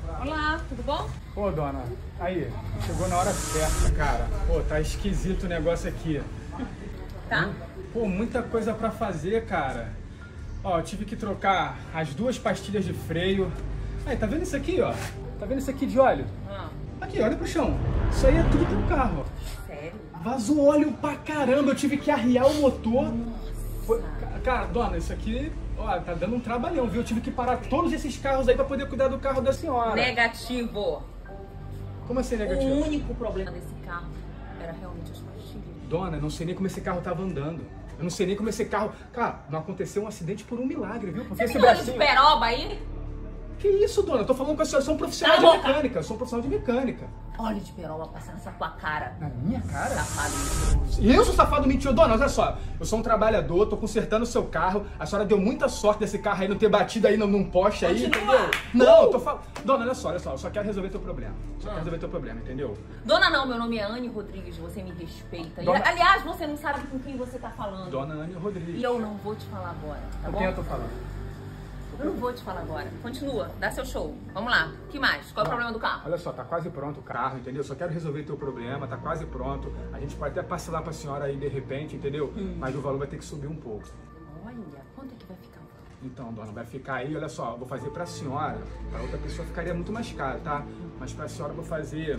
Olá, tudo bom? Pô, dona, aí, chegou na hora certa, cara. Pô, tá esquisito o negócio aqui. Tá. Pô, muita coisa pra fazer, cara. Ó, eu tive que trocar as 2 pastilhas de freio. Aí, tá vendo isso aqui, ó? Tá vendo isso aqui de óleo? Aqui, olha pro chão. Isso aí é tudo pro carro, ó. Sério? Vazou óleo pra caramba, eu tive que arriar o motor. Foi... Cara, dona, isso aqui, ó, tá dando um trabalhão, viu? Eu tive que parar todos esses carros aí pra poder cuidar do carro da senhora. Negativo. Como assim negativo? O único problema desse carro era realmente as pastilhas. Dona, eu não sei nem como esse carro tava andando. Eu não sei nem como esse carro... Cara, não aconteceu um acidente por um milagre, viu? Porque Você tem óleo de peroba aí? Que isso, dona? Eu tô falando com a senhora, eu sou um profissional de mecânica. Eu sou um profissional de mecânica. Óleo de peroba passando nessa tua cara. Na minha cara? Safado mentiroso. E eu sou safado mentiroso? Dona, olha só. Eu sou um trabalhador, tô consertando o seu carro. A senhora deu muita sorte desse carro aí não ter batido aí num poste aí, entendeu? Não, eu tô falando... Dona, olha só. Eu só quero resolver teu problema. Só quero resolver teu problema, entendeu? Dona não, meu nome é Anne Rodrigues, você me respeita. Dona... Aliás, você não sabe com quem você tá falando. Dona Anne Rodrigues. E eu não vou te falar agora, tá bom? Com quem eu tô falando? Eu não vou te falar agora. Continua, dá seu show. Vamos lá. O que mais? Qual é o problema do carro? Olha só, tá quase pronto o carro, entendeu? Só quero resolver teu problema, tá quase pronto. A gente pode até parcelar pra senhora aí de repente, entendeu? Mas o valor vai ter que subir um pouco. Olha, quanto é que vai ficar? Então, dona, vai ficar aí, olha só, eu vou fazer pra senhora. Pra outra pessoa ficaria muito mais caro, tá? Mas pra senhora eu vou fazer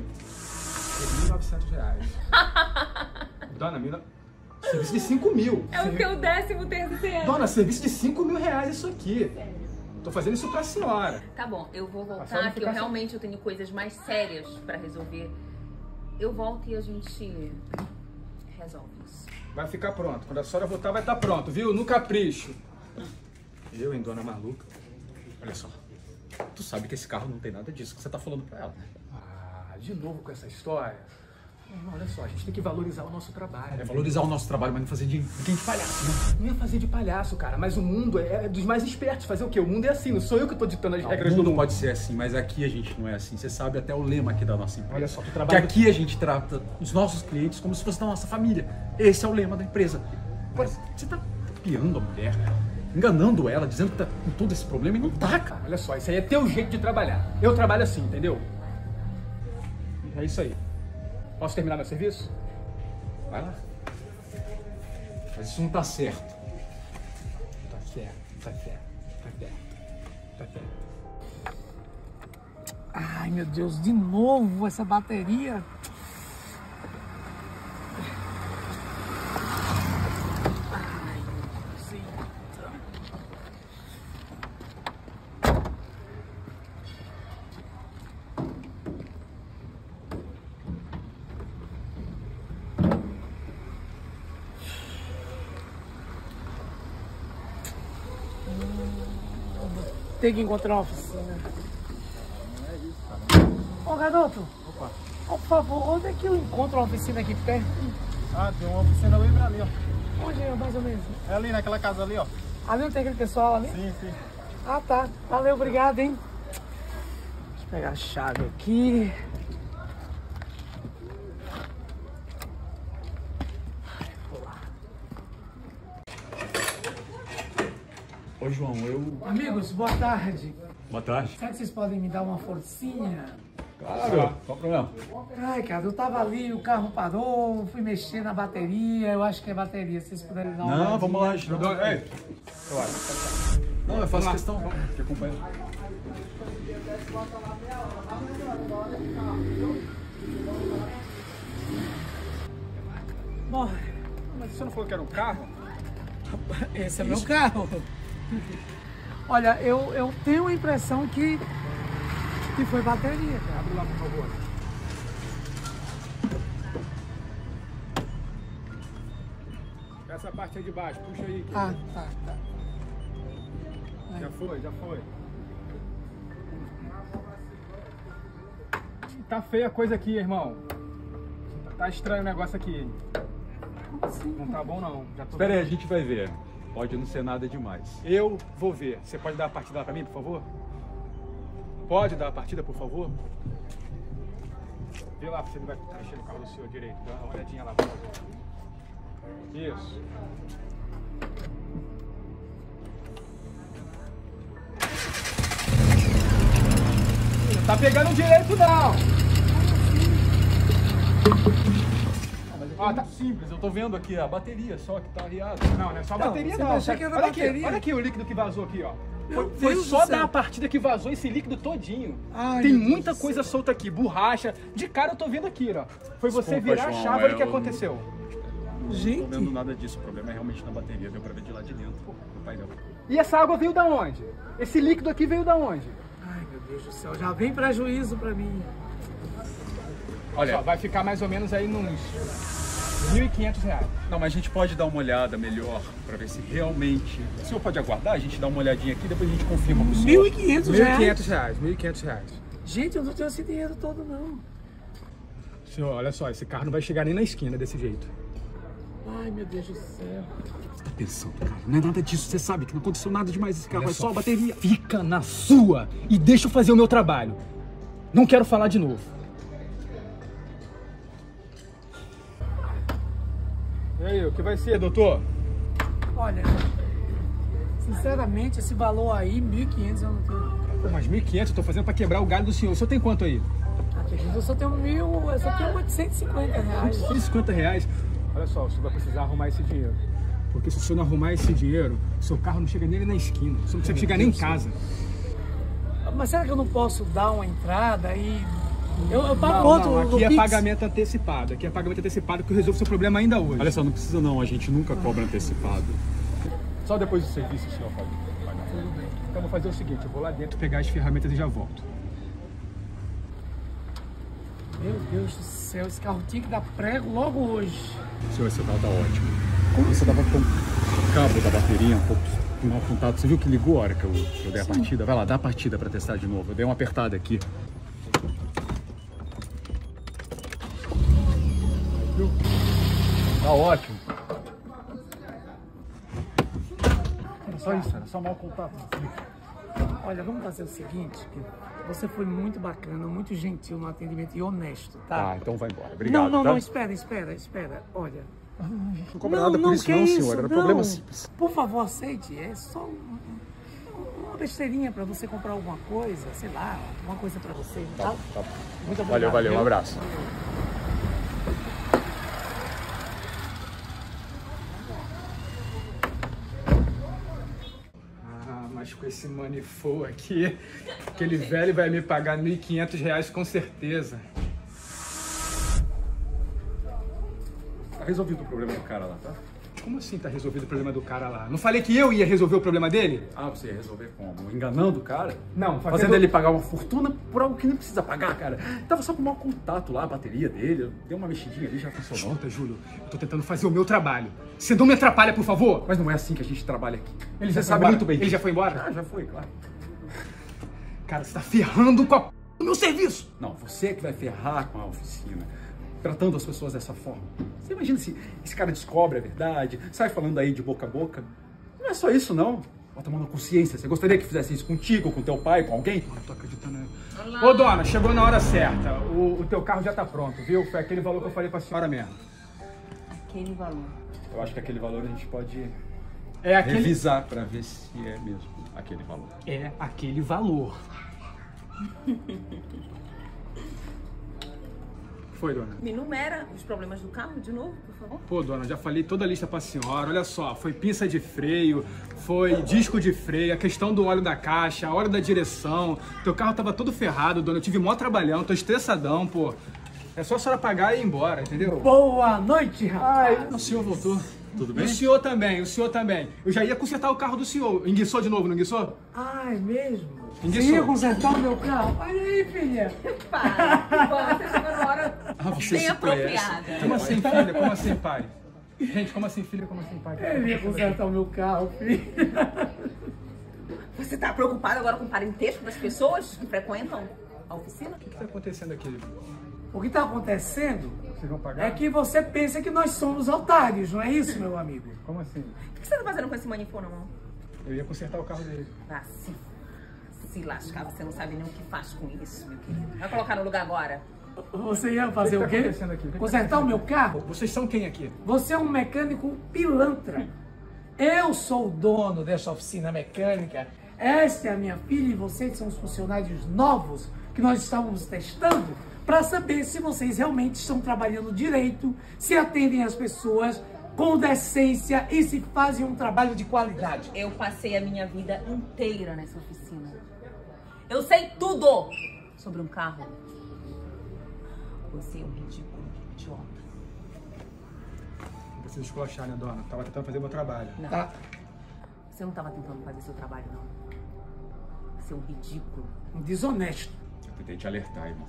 R$ 1.900. Dona, serviço de 5 mil. É o teu 13º. Dona, serviço de 5 mil reais isso aqui. Tô fazendo isso pra senhora. Tá bom, eu vou voltar, que eu realmente tenho coisas mais sérias pra resolver. Eu volto e a gente resolve isso. Vai ficar pronto. Quando a senhora voltar, vai estar pronto, viu? No capricho. Eu, hein, dona maluca? Olha só. Tu sabe que esse carro não tem nada disso que você tá falando pra ela, né? Ah, de novo com essa história? Não, olha só, a gente tem que valorizar o nosso trabalho. É valorizar o nosso trabalho, mas não fazer de palhaço, né? Não ia fazer de palhaço, cara, mas o mundo é dos mais espertos. Fazer o quê? O mundo é assim, não sou eu que tô ditando as regras do mundo. Não pode ser assim, mas aqui a gente não é assim. Você sabe até o lema aqui da nossa empresa. Olha só, tu trabalha... Que aqui a gente trata os nossos clientes como se fosse da nossa família. Esse é o lema da empresa. Agora, você tá piando a mulher, enganando ela, dizendo que tá com todo esse problema e não tá, cara. Olha só, isso aí é teu jeito de trabalhar. Eu trabalho assim, entendeu? É isso aí. Posso terminar meu serviço? Vai lá. Mas isso não tá certo. Tá certo, tá certo, tá certo, tá certo. Ai, meu Deus, de novo essa bateria. Ai, eita. Tem que encontrar uma oficina. Não é isso, cara. Ô, garoto. Opa. Por favor, onde é que eu encontro uma oficina aqui perto? Ah, tem uma oficina ali pra ali, ó. Onde é, mais ou menos? É ali naquela casa ali, ó. Ali não tem aquele pessoal ali? Sim, sim. Ah, tá. Valeu, obrigado, hein? Deixa eu pegar a chave aqui. Vou lá. Ô, João, Amigos, boa tarde. Boa tarde. Será que vocês podem me dar uma forcinha? Claro. Qual o problema? Ai, cara, eu tava ali, o carro parou, fui mexer na bateria, eu acho que é bateria, se vocês puderem dar uma Não, olhadinha. vamos lá, gente. Não, eu faço questão. Vamos, te acompanho. Bom, Mas você não falou que era um carro? esse é meu carro. Olha, eu tenho a impressão que foi bateria, cara. Abre lá, por favor. Essa parte aí de baixo, puxa aí. Ah, tá. Já foi, já foi. Tá feia a coisa aqui, irmão. Tá estranho o negócio aqui. Como assim? Não tá bom, não. Já tô... Espera aí, a gente vai ver. Pode não ser nada demais. Eu vou ver. Você pode dar a partida lá pra mim, por favor? Pode dar a partida, por favor? Vê lá se ele vai mexer no carro do senhor direito. Dá uma olhadinha lá, por favor. Isso. tá pegando direito, não. Ah, tá simples, eu tô vendo aqui a bateria só que tá arriada. Não é só a Não, bateria, você não. não achou que era Olha aqui, bateria? olha aqui o líquido que vazou aqui, ó. Meu Foi Deus só do céu. dar a partida que vazou esse líquido todinho. Ai, Tem meu Deus muita do coisa céu. solta aqui, borracha. De cara eu tô vendo aqui, ó. Foi você Desculpa, virar a João, chave, olha o que eu- aconteceu. Não Gente. tô vendo nada disso, o problema é realmente na bateria, deu pra ver de lá de dentro do painel. E essa água veio da onde? Esse líquido aqui veio da onde? Ai, meu Deus do céu, já vem prejuízo pra mim. Olha, só, vai ficar mais ou menos aí nos R$1.500. Não, mas a gente pode dar uma olhada melhor pra ver se realmente... O senhor pode aguardar? A gente dá uma olhadinha aqui, depois a gente confirma com o senhor. R$1.500? R$1.500. Gente, eu não tenho esse dinheiro todo, não. Senhor, olha só, esse carro não vai chegar nem na esquina desse jeito. Ai, meu Deus do céu. Você tá pensando, cara? Não é nada disso, você sabe que não aconteceu nada demais esse carro, Olha é só a bateria. Fica na sua e deixa eu fazer o meu trabalho. Não quero falar de novo. E aí, o que vai ser, doutor? Olha, sinceramente, esse valor aí, 1.500, eu não tenho. Pô, mas 1.500 eu tô fazendo pra quebrar o galho do senhor. O senhor tem quanto aí? Acredito, eu só tenho R$850. R$150. Olha só, o senhor vai precisar arrumar esse dinheiro. Porque se o senhor não arrumar esse dinheiro, o seu carro não chega nem na esquina. O senhor não consegue chegar nem em casa. Mas será que eu não posso dar uma entrada e... Eu pago Não, outro não, no aqui é Pix? pagamento antecipado. Aqui é pagamento antecipado que eu resolvo seu problema ainda hoje. Olha só, não precisa não, a gente nunca cobra antecipado. Só depois do serviço o senhor pode pagar. Então eu vou fazer o seguinte, eu vou lá dentro pegar as ferramentas e já volto. Meu Deus do céu, esse carro tinha que dar prego logo hoje. Senhor, esse carro tá ótimo. Você tava com o cabo da bateria um pouco mal contato. Você viu que ligou a hora que eu dei a partida? Vai lá, dá a partida pra testar de novo. Eu dei uma apertada aqui. Viu? Tá ótimo. Era só isso, era só mau contato. Olha, vamos fazer o seguinte, você foi muito bacana, muito gentil no atendimento e honesto, tá? Tá, então vai embora. Obrigado. Não, tá? espera. Olha. Não cobra nada por isso não, senhor. Era problema simples. Por favor, aceite. É só uma besteirinha pra você comprar alguma coisa, sei lá, alguma coisa pra você, tá? Tá. Muito obrigado. Valeu, um viu? abraço. Ah, mas com esse manifou aqui, aquele velho vai me pagar R$1.500 com certeza. Tá resolvido o problema do cara lá, tá? Como assim tá resolvido o problema do cara lá? Não falei que eu ia resolver o problema dele? Ah, você ia resolver como? Enganando o cara? Não, Fazendo ele pagar uma fortuna por algo que não precisa pagar, cara. Tava só com mau contato lá, a bateria dele. Deu uma mexidinha ali, já funcionou. Escuta, Júlio, eu tô tentando fazer o meu trabalho. Você não me atrapalha, por favor? Mas não é assim que a gente trabalha aqui. Ele Você já foi sabe embora? muito bem. Ele já foi embora? Já foi, claro. Cara, você tá ferrando com o meu serviço. Não, você que vai ferrar com a oficina, tratando as pessoas dessa forma. Você imagina se esse cara descobre a verdade, sai falando aí de boca a boca. Não é só isso, não. Bota a mão na consciência. Você gostaria que fizesse isso contigo, com teu pai, com alguém? Não tô acreditando. Ô, dona, chegou na hora certa. O teu carro já tá pronto, viu? Foi aquele valor que eu falei pra senhora mesmo. Aquele valor. Eu acho que aquele valor a gente pode É aquele... revisar pra ver se é mesmo aquele valor. É aquele valor. Foi, dona? Me enumera os problemas do carro de novo, por favor. Pô, dona, já falei toda a lista pra senhora. Olha só, foi pinça de freio, foi disco de freio, a questão do óleo da caixa, a óleo da direção. Teu carro tava todo ferrado, dona. Eu tive mó trabalhão, tô estressadão, pô. É só a senhora pagar e ir embora, entendeu? Boa noite, rapaz. Ai, o senhor voltou. Tudo E bem? o senhor também, o senhor também. Eu já ia consertar o carro do senhor. Enguiçou de novo, não enguiçou? Ai, mesmo? Enguiçou. Você ia consertar o meu carro? Olha aí, filha. Para, você chegou na hora você bem se conhece. apropriada. Como assim, filha? Como assim, pai? Gente, como assim, filha? Como assim, pai? Ele ia consertar o meu carro, filha. Você tá preocupado agora com o parentesco das pessoas que frequentam a oficina? O que tá acontecendo aqui? O que está acontecendo Vocês vão pagar? é que você pensa que nós somos otários, não é isso, meu amigo? Como assim? O que você tá fazendo com esse manipô na mão? Eu ia consertar o carro dele. Ah, se lascar, você não sabe nem o que faz com isso, meu querido. Vai colocar no lugar agora. Você ia fazer O o que tá quê? acontecendo aqui? O que tá Consertar o meu carro? Vocês são quem aqui? Você é um mecânico pilantra. Eu sou o dono dessa oficina mecânica. Esta é a minha filha e vocês são os funcionários novos que nós estávamos testando para saber se vocês realmente estão trabalhando direito, se atendem as pessoas com decência e se fazem um trabalho de qualidade. Eu passei a minha vida inteira nessa oficina. Eu sei tudo sobre um carro. Você é um ridículo, idiota. Não precisa esculachar, né, dona? Tava tentando fazer meu trabalho. Não. Tá? Você não estava tentando fazer seu trabalho, não. Você é um ridículo. Um desonesto. Eu tentei te alertar, irmão.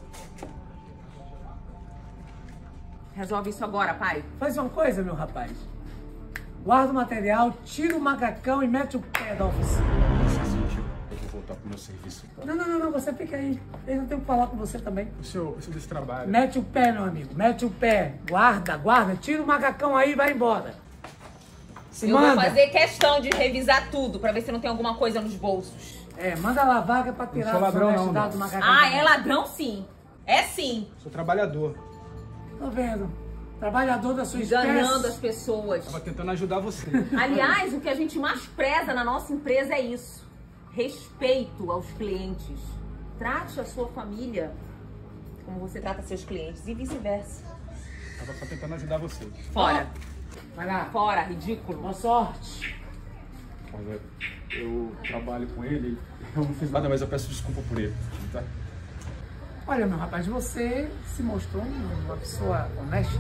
Resolve isso agora, pai. Faz uma coisa, meu rapaz. Guarda o material, tira o macacão e mete o pé da oficina. Eu vou voltar pro meu serviço. Não, você fica aí. Eu não tenho que falar com você também. O senhor, eu preciso desse trabalho. Mete o pé, meu amigo, mete o pé. Guarda, tira o macacão aí e vai embora. Se Eu manda. vou fazer questão de revisar tudo pra ver se não tem alguma coisa nos bolsos. Manda lavar que é pra tirar sou a ladrão, honestidade não. do macacão. Ah, é ladrão sim. É sim. Sou trabalhador. Tô vendo. Trabalhador da sua Enganando as espécie. pessoas. Tava tentando ajudar você. Aliás, o que a gente mais preza na nossa empresa é isso. Respeito aos clientes. Trate a sua família como você trata seus clientes e vice-versa. Tava só tentando ajudar você. Fora. Vai lá. Fora, ridículo. Boa sorte. Olha, eu trabalho com ele, eu não fiz Nada, mas eu peço desculpa por ele, tá? Olha, meu rapaz, você se mostrou uma pessoa honesta.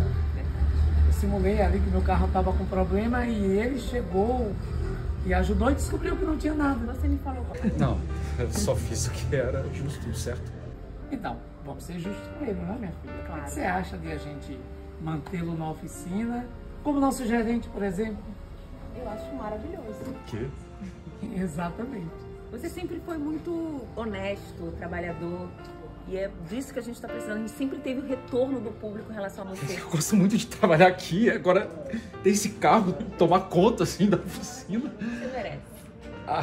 Eu simulei ali que meu carro estava com problema e ele chegou e ajudou e descobriu que não tinha nada. Você me falou. Não, eu só fiz o que era justo, certo? Então, vamos ser justos com ele, não é, minha filha? Claro. O que você acha de a gente mantê-lo na oficina, como nosso gerente, por exemplo? Eu acho maravilhoso. O quê? Exatamente. Você sempre foi muito honesto, trabalhador. E é disso que a gente está precisando. A gente sempre teve o retorno do público em relação a você. Eu gosto muito de trabalhar aqui, agora ter esse carro, tomar conta, assim, da oficina. Você merece. Ah,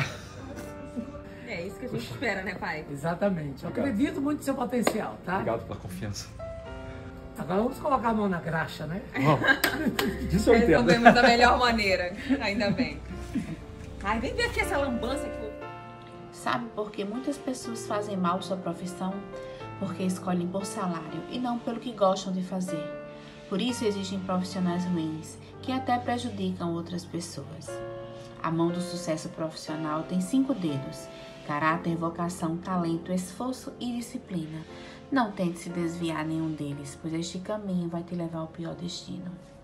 É isso que a gente espera, né, pai? Exatamente. Eu Obrigado. acredito muito no seu potencial, tá? obrigado pela confiança. Agora vamos colocar a mão na graxa, né? Vamos. Disso eu entendo. Resolvemos da melhor maneira. Ainda bem. Ai, vem ver aqui essa lambança que eu... Sabe por que muitas pessoas fazem mal sua profissão? Porque escolhem por salário e não pelo que gostam de fazer. Por isso existem profissionais ruins, que até prejudicam outras pessoas. A mão do sucesso profissional tem 5 dedos: caráter, vocação, talento, esforço e disciplina. Não tente se desviar nenhum deles, pois este caminho vai te levar ao pior destino.